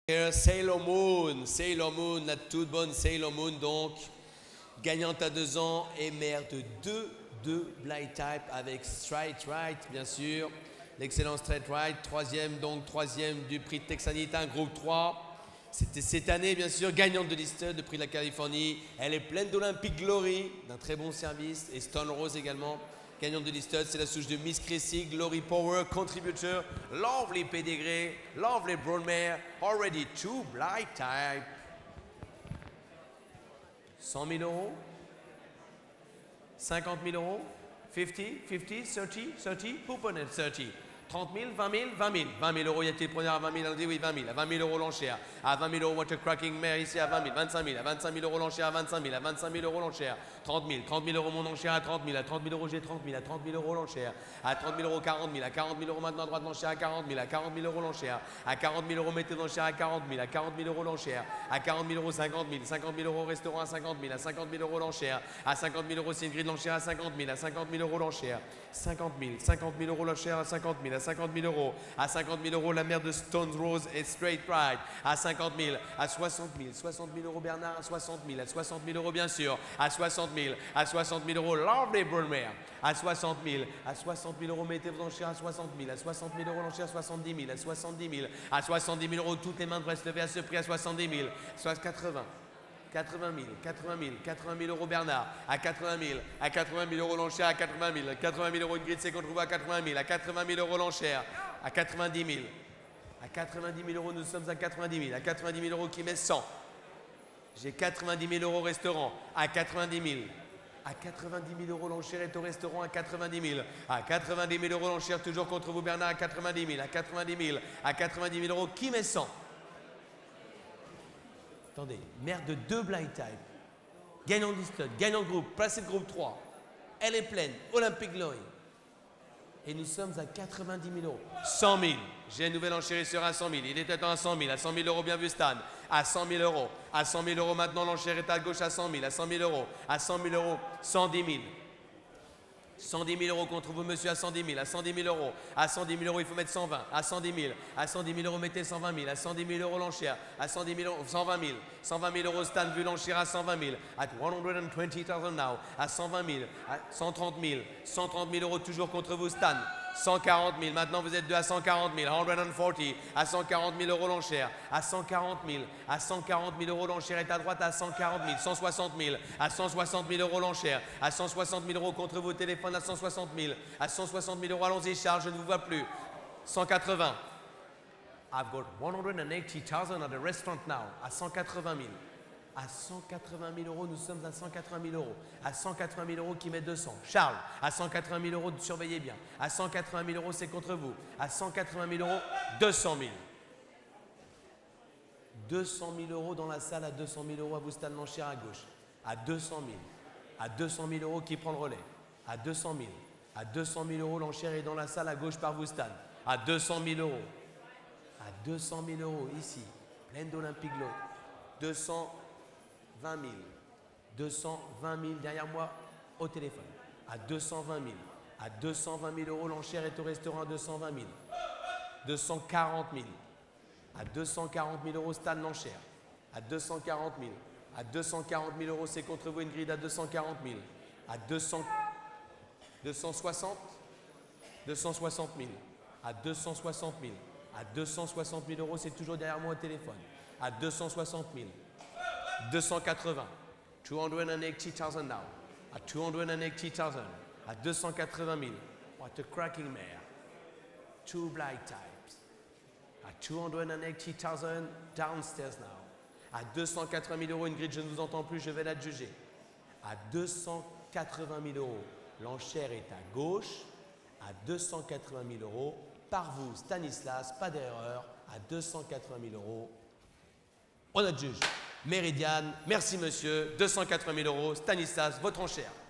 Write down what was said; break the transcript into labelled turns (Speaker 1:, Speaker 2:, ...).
Speaker 1: Sailor Moon, la toute bonne Sailor Moon donc, gagnante à 2 ans et mère de deux Blind Type avec Straight Right bien sûr, l'excellent Straight Right, troisième du prix de Texanita, groupe 3. C'était cette année bien sûr, gagnante de l'Easton, le prix de la Californie. Elle est pleine d'Olympic Glory, d'un très bon service, et Stone Rose également. Gagnante de l'Easton, c'est la souche de Miss Cressy, Glory Power, contributeur, lovely pedigree, lovely brown mare, already 2 Blind Type. 100 000 euros, 50 000 euros, 50, 30, poupon at 30. 30 000, 20 000, 20 000. 20 000 euros, y a-t-il preneur à 20 000? On dit oui, 20 000. À 20 000 euros l'enchère. À 20 000 euros, Water Cracking Mare ici à 20 000. 25 000. À 25 000 euros l'enchère à 25 000. À 25 000 euros l'enchère. 30 000. 30 000 euros mon enchère à 30 000. À 30 000 euros, j'ai 30 000. À 30 000 euros l'enchère. À 30 000 euros, 40 000. À 40 000 euros maintenant à droite l'enchère à 40 000. À 40 000 euros l'enchère. À 40 000 euros, mettez l'enchère à 40 000. À 40 000 euros l'enchère. À 40 000 euros, 50 000. 50 000 euros restaurant à 50 000. À 50 000 euros l'enchère. À 50 000 euros, c'est une grille de l'enchère à 50 000. À 50 000 euros l'enchère. 50 000. 50 000 euros l'enchère à 50 000. À 50 000 euros. À 50 000 euros, la mère de Stone Rose et Straight Right. À 50 000, à 60 000, 60 000 euros Bernard, à 60 000, à 60 000 euros bien sûr, à 60 000, à 60 000 euros Lovely Brown Mare, à 60 000 euros, mettez vos enchères à 60 000, à 60 000 euros l'enchère à 70 000, à 70 000, à 70 000 euros, toutes les mains devraient se lever à ce prix à 70 000, soit 80 000 euros Bernard, à 80 000, à 80 000 euros l'enchère, à 80 000, 80 000 euros une grille, c'est qu'on trouve à 80 000, à 80 000 euros l'enchère, à 90 000, à 90 000 euros, nous sommes à 90 000, à 90 000 euros qui met 100. J'ai 90 000 euros au restaurant, à 90 000. À 90 000 euros l'enchère est au restaurant, à 90 000. À 90 000 euros l'enchère, toujours contre vous Bernard, à 90 000, à 90 000, à 90 000 euros qui met 100. Attendez, mère de 2 Blind Type, gagnant de l'Easton, gagnant de groupe, placé de groupe 3. Elle est pleine, Olympic Glory. Et nous sommes à 90 000 euros. 100 000. J'ai un nouvel enchérisseur à 100 000. Il était à 100 000. À 100 000 euros, bien vu Stan. À 100 000 euros. À 100 000 euros maintenant, l'enchère est à gauche à 100 000. À 100 000 euros. À 100 000 euros, 110 000. 110 000 euros contre vous, monsieur, à 110 000. À 110 000 euros. À 110 000 euros, il faut mettre 120. À 110 000. À 110 000 euros, mettez 120 000. À 110 000 euros l'enchère. À 110 000 euros, 120 000. 120 000 euros, Stan, vu l'enchère à 120 000. At 120 000 now. À 120 000. À 130 000. 130 000 euros, toujours contre vous, Stan. 140 000. Maintenant, vous êtes 2 à 140 000. 140. À 140 000 euros l'enchère. À 140 000. À 140 000 euros l'enchère est à droite à 140 000. 160 000. À 160 000 euros l'enchère. À 160 000 euros contre vos téléphones à 160 000. À 160 000 euros, allons-y, Charles, je ne vous vois plus. 180. I've got 180,000 at the restaurant now. À 180 000. À 180 000 euros, nous sommes à 180 000 euros. À 180 000 euros qui met 200. Charles, à 180 000 euros, surveillez bien. À 180 000 euros, c'est contre vous. À 180 000 euros, 200 000. 200 000 euros dans la salle, à 200 000 euros à vous, Stan l'enchère à gauche. À 200 000. À 200 000 euros qui prend le relais. À 200 000. À 200 000 euros, l'enchère est dans la salle à gauche par vous, Stan. À 200 000 euros. À 200 000 euros, ici. Pleine d'Olympic Glory. 220 000. 220 000 derrière moi au téléphone. À 220 000. À 220 000 euros, l'enchère est au restaurant à 220 000. 240 000. À 240 000 euros, Stan l'enchère. À 240 000. À 240 000 euros, c'est contre vous une grille à 240 000. À 260 000. À 260 000. À 260 000 euros, c'est toujours derrière moi au téléphone. À 260 000. 280. 280,000 now. À 280,000. À 280 000. What a cracking mare. 2 Blind Types. À 280,000 downstairs now. À 280 000 euros, une grille, je ne vous entends plus, je vais la juger. À 280 000 euros, l'enchère est à gauche. À 280 000 euros, par vous, Stanislas, pas d'erreur. À 280 000 euros, on a juge. Méridiane, merci monsieur, 280 000 euros, Stanislas, votre enchère.